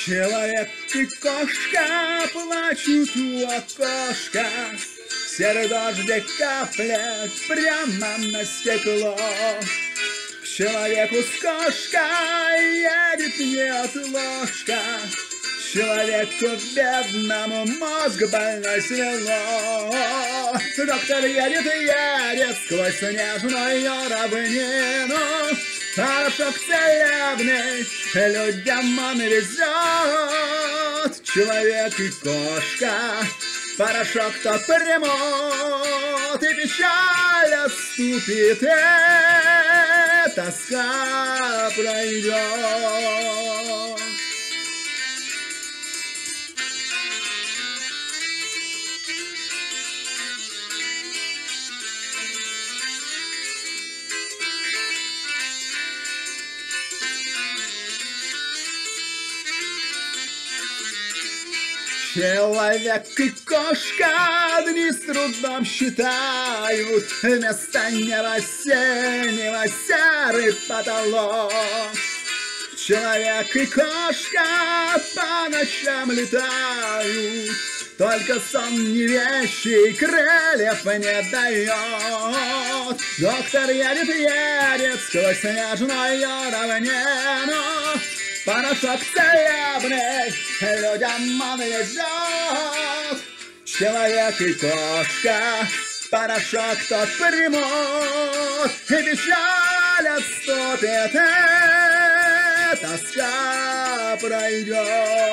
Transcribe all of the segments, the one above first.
Человек и кошка плачут у окошка, серый дождик каплет прямо на стекло. К человеку с кошкой едет неотложка, человеку бедному мозг больной свело. Доктор едет и едет сквозь снежную равнину, порошок целебный людям он везет. Человек и кошка порошок-то примут, и печаль отступит, и тоска пройдет. Человек и кошка дни с трудом считают, вместо неба синего серый потолок. Человек и кошка по ночам летают, только сон не вещий крыльев не дает. Доктор едет, едет сквозь снежную равнину, порошок целебный людям он везет. Человек и кошка порошок тот примут, и печаль отступит, и тоска пройдет.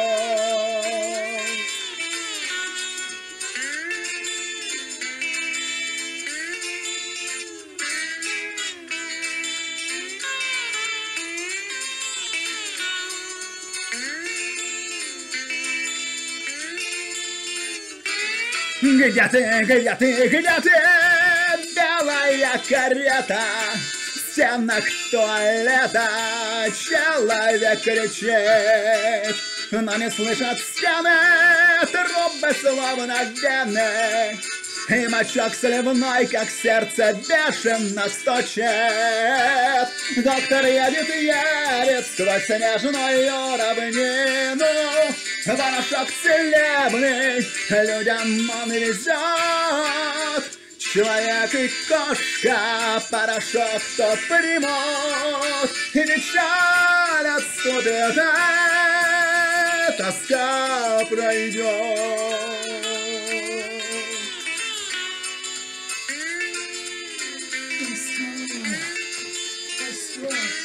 Где ты, где ты, где ты, белая карета? В стенах туалета человек кричит, но не слышат стены трубы словно вены, и мочок сливной, как сердце, бешено стучит. Доктор едет, едет сквозь снежную равнину, порошок целебный людям он везет. Человек и кошка порошок то примут, и печаль отступит, и тоска пройдет. Тоска.